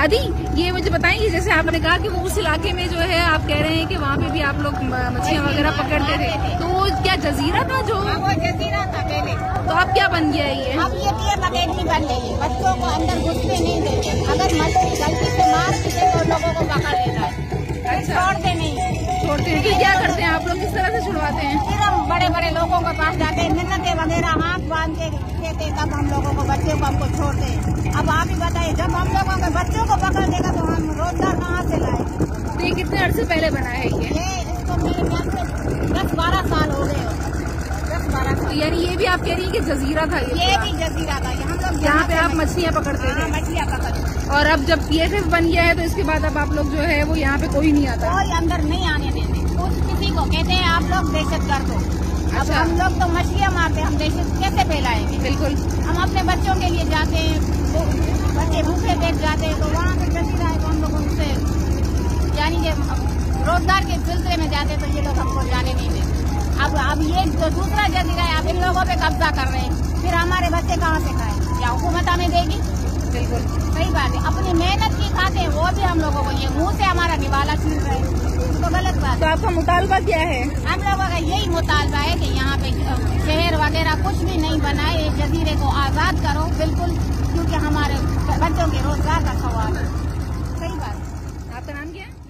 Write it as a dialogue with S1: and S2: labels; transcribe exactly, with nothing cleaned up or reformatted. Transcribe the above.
S1: आदि ये मुझे बताएंगे, जैसे आपने कहा कि वो उस इलाके में जो है आप कह रहे हैं कि वहाँ पे भी आप लोग मछलियाँ वगैरह पकड़ते थे, तो वो क्या जजीरा था? जो
S2: वो जजीरा था पहले,
S1: तो अब क्या बन गया ये?
S2: अब ये पियर अकेडमी बन गई है। बच्चों को अंदर घुसने नहीं देते, अगर मछली गलती से मार देते तो लोगों को पकड़ लेता है। अच्छा, छोड़ते नहीं।
S1: छोड़ते हैं? फिर क्या करते हैं आप लोग, किस तरह से छुड़वाते हैं?
S2: फिर हम बड़े बड़े लोगों के पास जाते हैं, मिन्नतें वगैरह हाथ बांध के कहते, तब हम लोगों को बच्चों को हमको छोड़ते हैं। अब आप ही बताइए, जब हम लोगों के बच्चों को पकड़ देगा तो हम रोजगार कहाँ से लाए?
S1: तो ये कितने अर्से पहले बना है ये?
S2: ये इसको मेरे ख्याल से दस बारह साल हो गए, दस बारह साल।
S1: यानी ये भी आप कह रही है कि जजीरा था? ये
S2: ये भी जजीरा था, हम लोग
S1: यहाँ पे आप मछलियाँ पकड़ते थे?
S2: मछलियाँ पकड़ते।
S1: और अब जब पी एफ एफ बन गया है तो इसके बाद अब आप लोग जो है वो यहाँ पे कोई नहीं आता?
S2: कोई अंदर नहीं आने देते, कुछ किसी को कहते हैं आप लोग दहशत गर्द हो। अब
S1: अच्छा।
S2: हम लोग तो मछलियाँ मारते, हम दहशत कैसे फैलाएंगे?
S1: बिल्कुल।
S2: हम अपने बच्चों के लिए जाते हैं, तो बच्चे भूखे पेट जाते हैं, तो वहाँ पे जजीरा है तो हम लोग उनसे यानी कि रोजगार के सिलसिले में जाते तो ये लोग हमको जाने नहीं देते। अब अब ये जो दूसरा जजीरा है, अब इन लोगों पे कब्जा कर रहे हैं, फिर हमारे बच्चे कहाँ से खाए? क्या हुकूमत हमें देगी?
S1: बिल्कुल
S2: सही बात है, अपनी मेहनत की खाते हैं वो भी हम लोगों को ये मुंह से हमारा निवाला छीन रहे हैं, तो गलत बात
S1: तो
S2: है।
S1: आपका मुतालबा क्या है?
S2: हम लोगों का यही मुतालबा है कि यहाँ पे शहर वगैरह कुछ भी नहीं बनाए, इस जजीरे को आजाद करो बिल्कुल, क्योंकि हमारे बच्चों के रोजगार का सवाल है। सही बात है।
S1: आपका नाम क्या है?